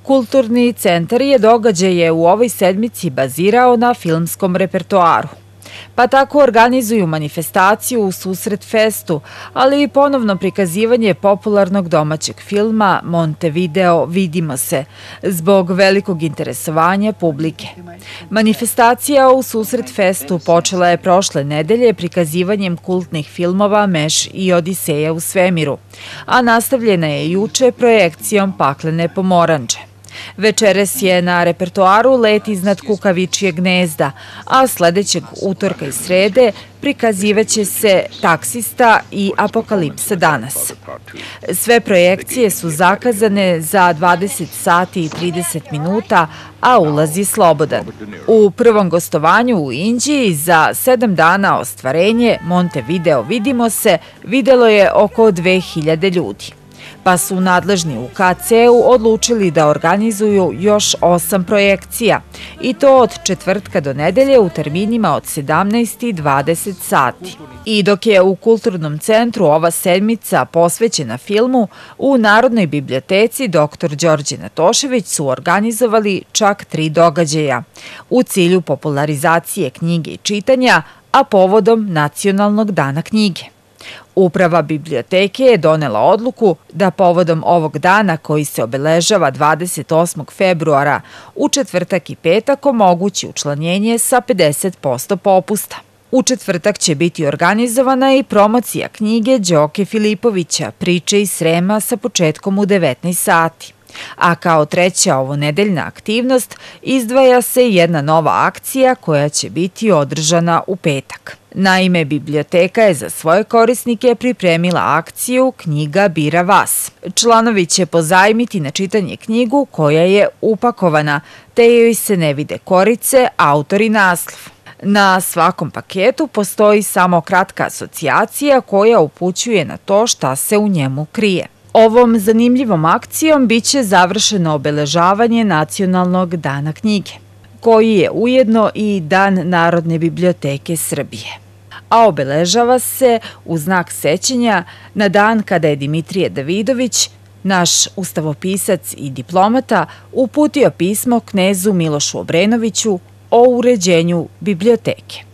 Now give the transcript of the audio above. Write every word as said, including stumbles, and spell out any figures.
Kulturni centar je događaje u ovoj sedmici bazirao na filmskom repertoaru. Pa tako organizuju manifestaciju u Susret festu, ali i ponovno prikazivanje popularnog domaćeg filma Montevideo Vidimo se, zbog velikog interesovanja publike. Manifestacija u Susret festu počela je prošle nedelje prikazivanjem kultnih filmova Meš i Odiseja u svemiru, a nastavljena je juče projekcijom Paklene pomoranđe. Večeras je na repertoaru Let iznad kukavičijeg gnezda, a sledećeg utorka i srede prikazivaće se Taksista i Apokalipsa danas. Sve projekcije su zakazane za dvadeset sati i trideset minuta, a ulaz je slobodan. U prvom gostovanju u Inđiji za sedam dana ostvarenje Montevideo Vidimo se videlo je oko dve hiljade ljudi. Pa su nadležni u ka ce u odlučili da organizuju još osam projekcija, i to od četvrtka do nedelje u terminima od sedamnaest i dvadeset sati. I dok je u Kulturnom centru ova sedmica posvećena filmu, u Narodnoj biblioteci doktor Đorđe Natošević su organizovali čak tri događaja u cilju popularizacije knjige i čitanja, a povodom Nacionalnog dana knjige. Uprava biblioteke je donela odluku da povodom ovog dana, koji se obeležava dvadeset osmog februara, u četvrtak i petak omogući učlanjenje sa pedeset posto popusta. U četvrtak će biti organizovana i promocija knjige Đoke Filipovića Priče iz Srema sa početkom u devetnaest sati. A kao treća ovonedeljna aktivnost izdvaja se jedna nova akcija koja će biti održana u petak. Naime, biblioteka je za svoje korisnike pripremila akciju Knjiga bira vas. Članovi će pozajmiti na čitanje knjigu koja je upakovana, te joj se ne vide korice, autor i naslov. Na svakom paketu postoji samo kratka asocijacija koja upućuje na to šta se u njemu krije. Ovom zanimljivom akcijom biće završeno obeležavanje Nacionalnog dana knjige, koji je ujedno i Dan Narodne biblioteke Srbije. A obeležava se u znak sećanja na dan kada je Dimitrije Davidović, naš ustavopisac i diplomata, uputio pismo knezu Milošu Obrenoviću o uređenju biblioteke.